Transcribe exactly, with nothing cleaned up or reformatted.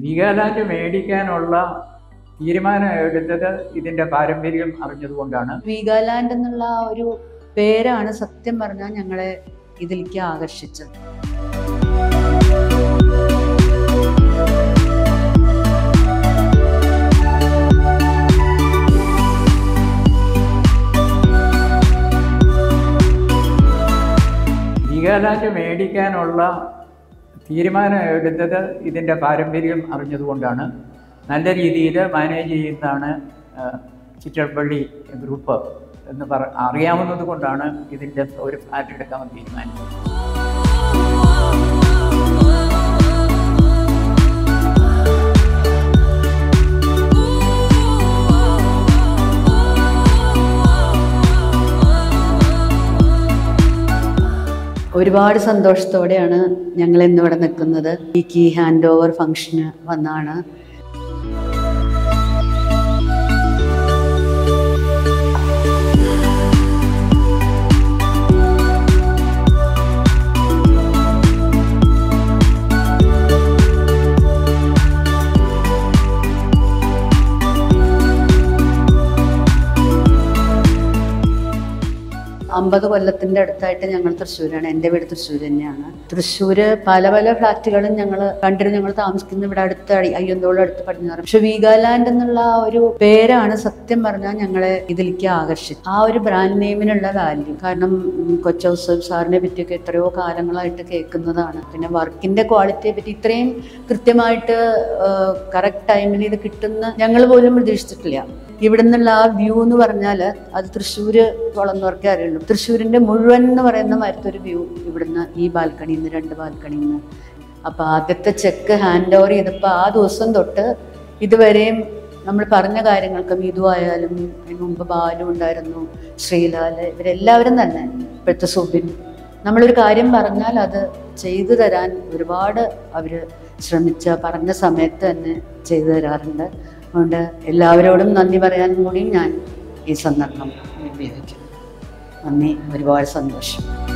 വീഗാലാൻഡ് മേടിക്കാനുള്ള തീരുമാനം എടുത്തത് ഇതിന്റെ പാരമ്പര്യം അറിഞ്ഞതുകൊണ്ടാണ്. വീഗാലാൻഡ് എന്നുള്ള ആ ഒരു പേരാണ് സത്യം പറഞ്ഞാൽ ഞങ്ങളെ ഇതിലേക്ക് ആകർഷിച്ചത്. വീഗാലാൻഡ് മേടിക്കാനുള്ള തീരുമാനം എടുത്തത് ഇതിൻ്റെ പാരമ്പര്യം അറിഞ്ഞതുകൊണ്ടാണ്. നല്ല രീതിയിൽ മാനേജ് ചെയ്യുന്നതാണ് ചിറ്റൽപ്പള്ളി ഗ്രൂപ്പ് എന്ന് പറ അറിയാവുന്നത് കൊണ്ടാണ് ഇതിൻ്റെ ഒരു ഫ്ലാറ്റ് എടുക്കാമെന്ന് തീരുമാനിച്ചത്. ഒരുപാട് സന്തോഷത്തോടെയാണ് ഞങ്ങൾ ഇന്നിവിടെ നിൽക്കുന്നത്. ഈ കീ ഹാൻഡ് ഓവർ ഫംഗ്ഷന് വന്നാണ്. അമ്പത് കൊല്ലത്തിൻ്റെ അടുത്തായിട്ട് ഞങ്ങൾ തൃശ്ശൂരാണ്. എൻ്റെ വീട് തൃശ്ശൂർ തന്നെയാണ്. തൃശ്ശൂർ പല പല ഫ്ലാറ്റുകളും ഞങ്ങൾ കണ്ടിരുന്നു. ഞങ്ങൾ താമസിക്കുന്ന ഇവിടെ അടുത്ത് അയ്യന്തോളം അടുത്ത് പടിഞ്ഞാറ്. പക്ഷെ വീഗാലാൻഡ് എന്നുള്ള ആ ഒരു പേരാണ് സത്യം പറഞ്ഞാൽ ഞങ്ങളെ ഇതിലേക്ക് ആകർഷിച്ചത്. ആ ഒരു ബ്രാൻഡ് നെയിമിനുള്ള വാല്യൂ. കാരണം കൊച്ചൗസഫ് സാറിനെ പറ്റിയൊക്കെ എത്രയോ കാലങ്ങളായിട്ട് കേൾക്കുന്നതാണ്. പിന്നെ വർക്കിൻ്റെ ക്വാളിറ്റിയെ പറ്റി ഇത്രയും കൃത്യമായിട്ട് കറക്റ്റ് ടൈമിൽ ഇത് കിട്ടുന്ന ഞങ്ങൾ പോലും പ്രതീക്ഷിച്ചിട്ടില്ല. ഇവിടെ നിന്നുള്ള ആ വ്യൂ എന്ന് പറഞ്ഞാൽ അത് തൃശ്ശൂർ വളർന്നവർക്കേ അറിയുള്ളൂ. തൃശ്ശൂരിൻ്റെ മുഴുവൻ എന്ന് പറയുന്ന മരത്തൊരു വ്യൂ ഇവിടുന്ന് ഈ ബാൽക്കണിയിൽ നിന്ന് രണ്ട് ബാൽക്കണിയിൽ നിന്ന്. അപ്പോൾ ആദ്യത്തെ ചെക്ക് ഹാൻഡ് ഓവർ ചെയ്തപ്പോൾ ആ ദിവസം തൊട്ട് ഇതുവരെയും നമ്മൾ പറഞ്ഞ കാര്യങ്ങൾക്ക് മീതു ആയാലും അതിന് മുമ്പ് ബാലു ഉണ്ടായിരുന്നു, ശ്രീലാല്, ഇവരെല്ലാവരും തന്നെ, ഇപ്പോഴത്തെ സുബിൻ, നമ്മളൊരു കാര്യം പറഞ്ഞാൽ അത് ചെയ്തു തരാൻ ഒരുപാട് അവർ ശ്രമിച്ച പറഞ്ഞ സമയത്ത് തന്നെ ചെയ്തു തരാറുണ്ട്. അതുകൊണ്ട് എല്ലാവരോടും നന്ദി പറയാൻ കൂടി ഞാൻ ഈ സന്ദർഭം ഉപയോഗിക്കുന്നു. നന്ദി, ഒരുപാട് സന്തോഷം.